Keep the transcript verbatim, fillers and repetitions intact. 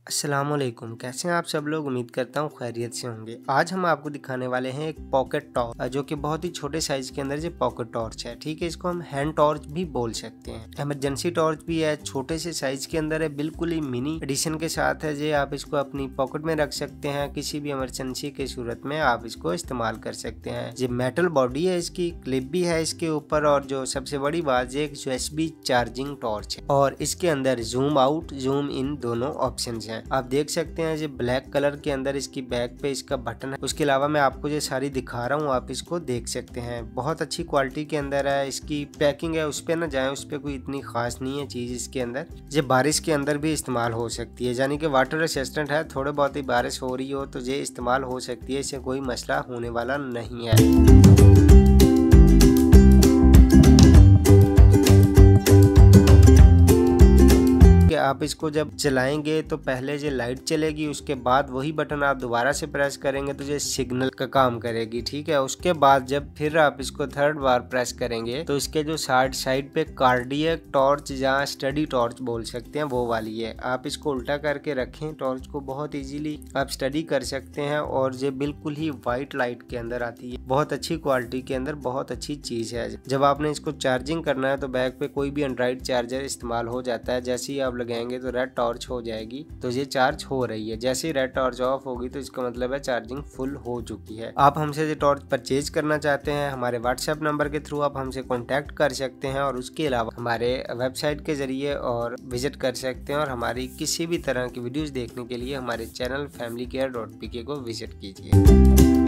अस्सलामुअलैकुम, कैसे हैं आप सब लोग। उम्मीद करता हूँ खैरियत से होंगे। आज हम आपको दिखाने वाले हैं एक पॉकेट टॉर्च, जो कि बहुत ही छोटे साइज के अंदर ये पॉकेट टॉर्च है। ठीक है, इसको हम हैंड टॉर्च भी बोल सकते हैं। इमरजेंसी टॉर्च भी है, छोटे से साइज के अंदर है, बिल्कुल ही मिनी एडिशन के साथ है। जे आप इसको अपनी पॉकेट में रख सकते हैं, किसी भी इमरजेंसी की सूरत में आप इसको इस्तेमाल कर सकते हैं। ये मेटल बॉडी है, इसकी क्लिप भी है इसके ऊपर, और जो सबसे बड़ी बात ये एक यूएसबी चार्जिंग टॉर्च है और इसके अंदर जूम आउट जूम इन दोनों ऑप्शन है। आप देख सकते हैं ये ब्लैक कलर के अंदर इसकी बैक पे इसका बटन है। उसके अलावा मैं आपको ये सारी दिखा रहा हूँ, आप इसको देख सकते हैं। बहुत अच्छी क्वालिटी के अंदर है, इसकी पैकिंग है, उस पे ना जाए, उस पे कोई इतनी खास नहीं है चीज इसके अंदर। ये बारिश के अंदर भी इस्तेमाल हो सकती है, यानी कि वाटर रेसिस्टेंट है। थोड़े बहुत ही बारिश हो रही हो तो ये इस्तेमाल हो सकती है, इससे कोई मसला होने वाला नहीं है। आप इसको जब चलाएंगे तो पहले ये लाइट चलेगी, उसके बाद वही बटन आप दोबारा से प्रेस करेंगे तो ये सिग्नल का काम करेगी। ठीक है, उसके बाद जब फिर आप इसको थर्ड बार प्रेस करेंगे तो इसके जो साइड साइड पे कार्डियक टॉर्च या स्टडी टॉर्च बोल सकते हैं वो वाली है। आप इसको उल्टा करके रखें टॉर्च को, बहुत इजीली आप स्टडी कर सकते हैं। और ये बिल्कुल ही व्हाइट लाइट के अंदर आती है, बहुत अच्छी क्वालिटी के अंदर, बहुत अच्छी चीज है। जब आपने इसको चार्जिंग करना है तो बैग पे कोई भी एंड्रॉइड चार्जर इस्तेमाल हो जाता है, जैसे ही आप लगाएंगे तो रेड टॉर्च हो जाएगी, तो ये चार्ज हो रही है। जैसे ही रेड टॉर्च ऑफ होगी तो इसका मतलब है चार्जिंग फुल हो चुकी है। आप हमसे ये टॉर्च परचेज करना चाहते हैं, हमारे व्हाट्सएप नंबर के थ्रू आप हमसे कांटेक्ट कर सकते हैं, और उसके अलावा हमारे वेबसाइट के जरिए और विजिट कर सकते हैं। और हमारी किसी भी तरह की वीडियोस देखने के लिए हमारे channel family care dot P K को विजिट कीजिए।